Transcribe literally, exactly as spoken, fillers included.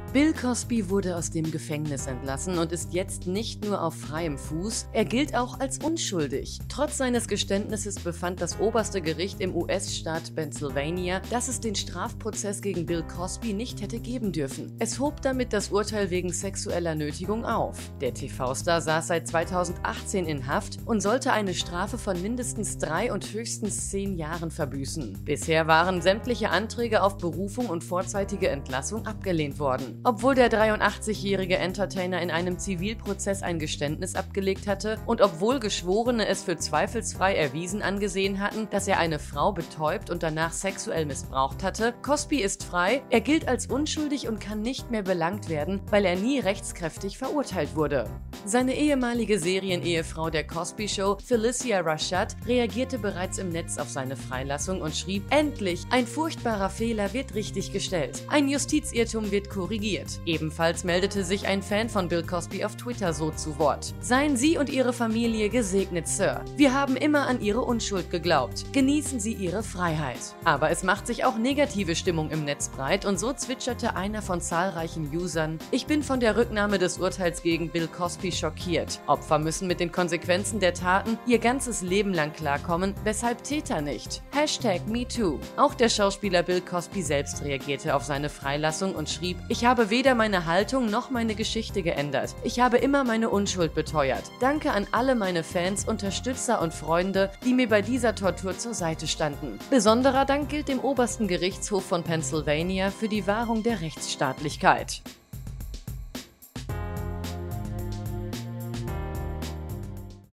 Bill Cosby wurde aus dem Gefängnis entlassen und ist jetzt nicht nur auf freiem Fuß, er gilt auch als unschuldig. Trotz seines Geständnisses befand das oberste Gericht im U S-Staat Pennsylvania, dass es den Strafprozess gegen Bill Cosby nicht hätte geben dürfen. Es hob damit das Urteil wegen sexueller Nötigung auf. Der T V-Star saß seit zweitausendachtzehn in Haft und sollte eine Strafe von mindestens drei und höchstens zehn Jahren verbüßen. Bisher waren sämtliche Anträge auf Berufung und vorzeitige Entlassung abgelehnt worden. Obwohl der dreiundachtzigjährige Entertainer in einem Zivilprozess ein Geständnis abgelegt hatte und obwohl Geschworene es für zweifelsfrei erwiesen angesehen hatten, dass er eine Frau betäubt und danach sexuell missbraucht hatte, Cosby ist frei, er gilt als unschuldig und kann nicht mehr belangt werden, weil er nie rechtskräftig verurteilt wurde. Seine ehemalige Serienehefrau der Cosby Show, Phylicia Rashad, reagierte bereits im Netz auf seine Freilassung und schrieb: „Endlich, ein furchtbarer Fehler wird richtiggestellt. Ein Justizirrtum wird korrigiert." Ebenfalls meldete sich ein Fan von Bill Cosby auf Twitter so zu Wort: „Seien Sie und Ihre Familie gesegnet, Sir. Wir haben immer an Ihre Unschuld geglaubt. Genießen Sie Ihre Freiheit." Aber es macht sich auch negative Stimmung im Netz breit und so zwitscherte einer von zahlreichen Usern: „Ich bin von der Rücknahme des Urteils gegen Bill Cosby schockiert. Opfer müssen mit den Konsequenzen der Taten ihr ganzes Leben lang klarkommen, weshalb Täter nicht. Hashtag MeToo." Auch der Schauspieler Bill Cosby selbst reagierte auf seine Freilassung und schrieb: „Ich habe weder meine Haltung noch meine Geschichte geändert. Ich habe immer meine Unschuld beteuert. Danke an alle meine Fans, Unterstützer und Freunde, die mir bei dieser Tortur zur Seite standen. Besonderer Dank gilt dem obersten Gerichtshof von Pennsylvania für die Wahrung der Rechtsstaatlichkeit."